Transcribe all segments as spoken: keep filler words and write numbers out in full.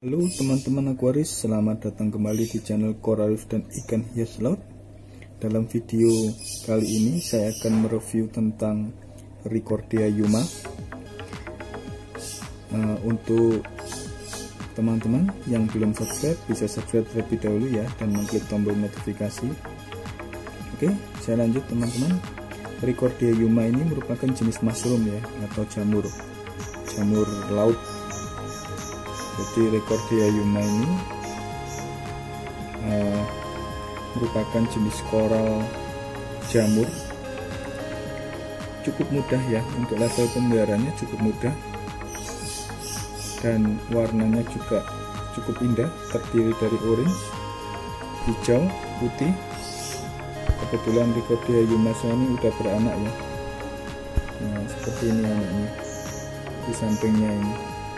Halo teman-teman Aquaris, selamat datang kembali di channel Coral Reef dan Ikan Hias Laut. Dalam video kali ini saya akan mereview tentang Ricordea yuma. uh, Untuk teman-teman yang belum subscribe, bisa subscribe terlebih dahulu ya, dan mengklik tombol notifikasi. Oke, saya lanjut teman-teman. Ricordea yuma ini merupakan jenis mushroom ya, atau jamur jamur laut. Jadi Ricordea yuma ini uh, merupakan jenis koral jamur, cukup mudah ya, untuk level pemeliharanya cukup mudah, dan warnanya juga cukup indah, terdiri dari orange, hijau, putih. Kebetulan Ricordea yuma saya ini udah beranak ya. Nah, seperti ini anaknya, di sampingnya ini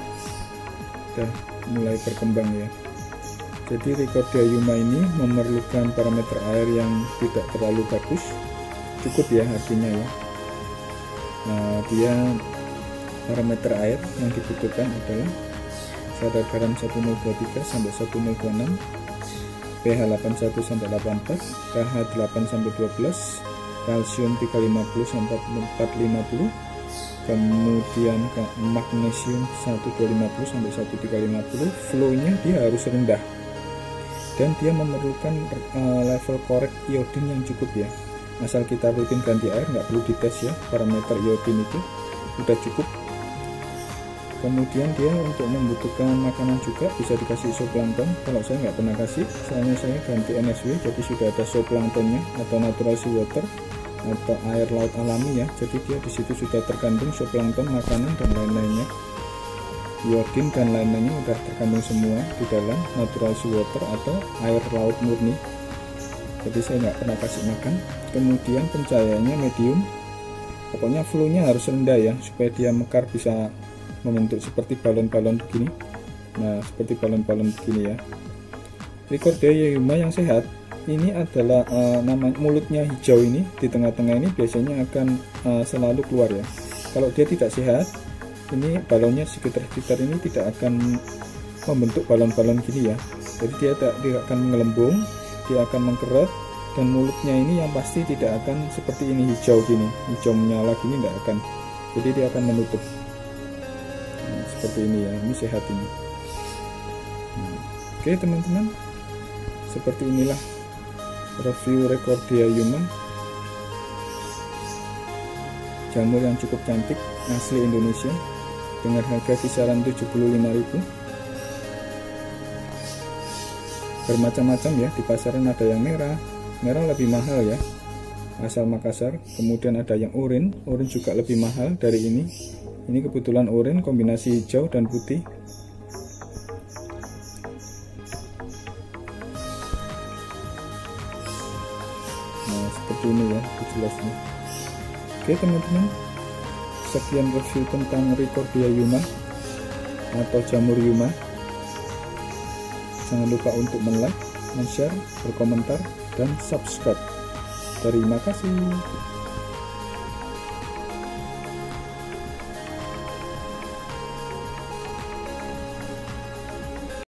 udah mulai berkembang ya. Jadi Ricordea yuma ini memerlukan parameter air yang tidak terlalu bagus, cukup ya artinya ya. Nah, dia parameter air yang dibutuhkan adalah kadar garam satu nol dua tiga sampai satu nol dua enam, pH delapan puluh satu sampai delapan puluh empat, pH delapan sampai dua belas, kalsium tiga ratus lima puluh sampai empat ratus lima puluh, kemudian magnesium satu dua lima puluh sampai satu tiga lima puluh. Flow-nya dia harus rendah, dan dia memerlukan uh, level korek iodin yang cukup ya. Asal kita rutin ganti air, nggak perlu dites ya, parameter iodin itu udah cukup. Kemudian dia untuk membutuhkan makanan juga bisa dikasih zooplankton. Kalau saya nggak pernah kasih, soalnya saya ganti N S W, jadi sudah ada zooplanktonnya atau natural seawater atau air laut alami ya. Jadi dia di situ sudah terkandung zooplankton, makanan dan lain-lainnya, iodin dan lain-lainnya udah terkandung semua di dalam natural seawater atau air laut murni. Jadi saya nggak pernah kasih makan. Kemudian pencahayaannya medium, pokoknya flow-nya harus rendah ya, supaya dia mekar bisa membentuk seperti balon-balon begini. Nah, seperti balon-balon begini ya. Ricordea yuma yang sehat ini adalah uh, nama mulutnya hijau ini, di tengah-tengah ini biasanya akan uh, selalu keluar ya. Kalau dia tidak sehat, ini balonnya sekitar-sekitar ini tidak akan membentuk balon-balon gini ya. Jadi dia tidak, dia akan mengelembung, dia akan mengkeret, dan mulutnya ini yang pasti tidak akan seperti ini hijau gini, hijau menyala gini, tidak akan. Jadi dia akan menutup. Nah, seperti ini ya, ini sehat ini. Nah, oke teman-teman, seperti inilah review Ricordea yuma, jamur yang cukup cantik, asli Indonesia, dengan harga kisaran tujuh puluh lima ribu. Bermacam-macam ya, di pasaran ada yang merah, merah lebih mahal ya, asal Makassar. Kemudian ada yang oranye, oranye juga lebih mahal dari ini. Ini kebetulan oranye kombinasi hijau dan putih. Nah, seperti ini ya jelasnya. Oke teman-teman, sekian review tentang Ricordea yuma atau jamur yuma. Jangan lupa untuk men-like, men-share, berkomentar, dan subscribe. Terima kasih.